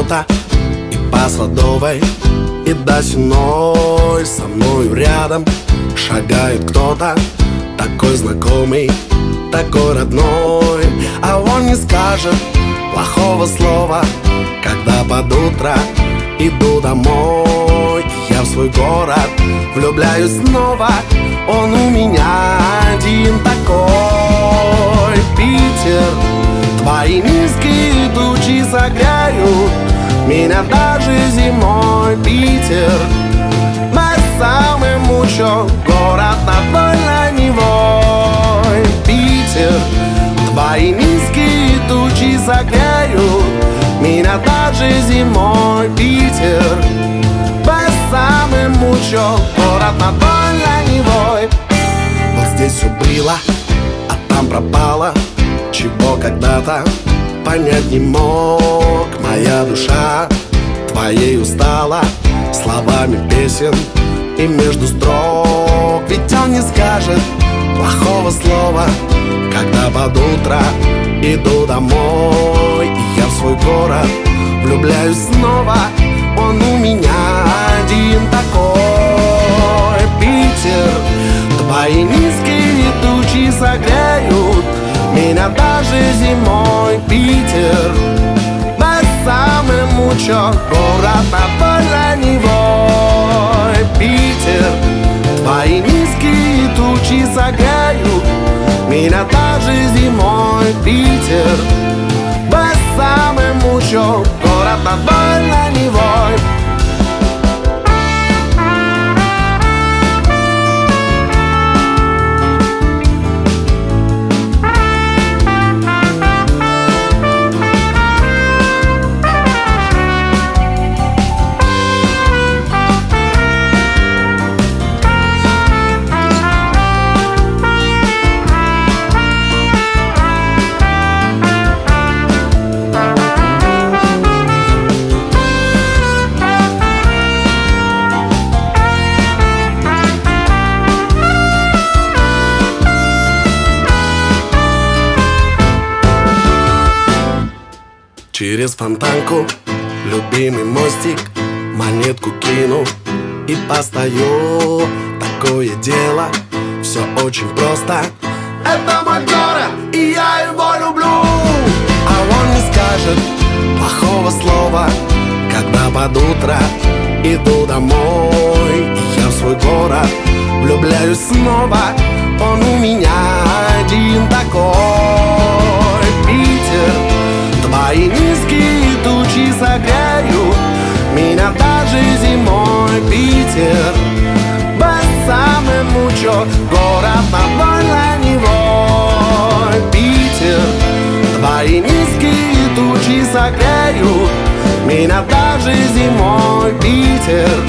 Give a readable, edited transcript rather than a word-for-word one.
кто-то и по Садовой, и до Сенной. Со мною рядом шагает кто-то такой знакомый, такой родной. А он не скажет плохого слова, когда под утро иду домой. Я в свой город влюбляюсь снова, он у меня один такой. Питер, твои низкие тучи согреют меня даже зимой. Питер, мой самый мучо, город над вольной Невой. Питер, твои низкие тучи согреют меня даже зимой. Питер, мой самый мучо, город над вольной Невой. Вот здесь все было, а там пропало, чего когда-то понять не мог. Моя душа твоей устала словами песен и между строк. Ведь он не скажет плохого слова, когда под утро иду домой. И я в свой город влюбляюсь снова, он у меня один такой. Питер, твои низкие тучи согреют меня даже зимой. Питер, мой самый мучо, город над вольной Невой. Питер, твои низкие тучи согреют меня даже зимой. Питер, мой самый мучо, город над вольной Невой. Через фонтанку, любимый мостик, монетку кину и постою. Такое дело, все очень просто. Это мой город, и я его люблю. А он не скажет плохого слова, когда под утро иду домой. И я в свой город влюбляюсь снова, он у меня один такой. Питер, твои низкие тучи согреют меня даже зимой. Питер, мой самый мучо, город над вольной Невой. Питер, твои низкие тучи согреют меня даже зимой. Питер,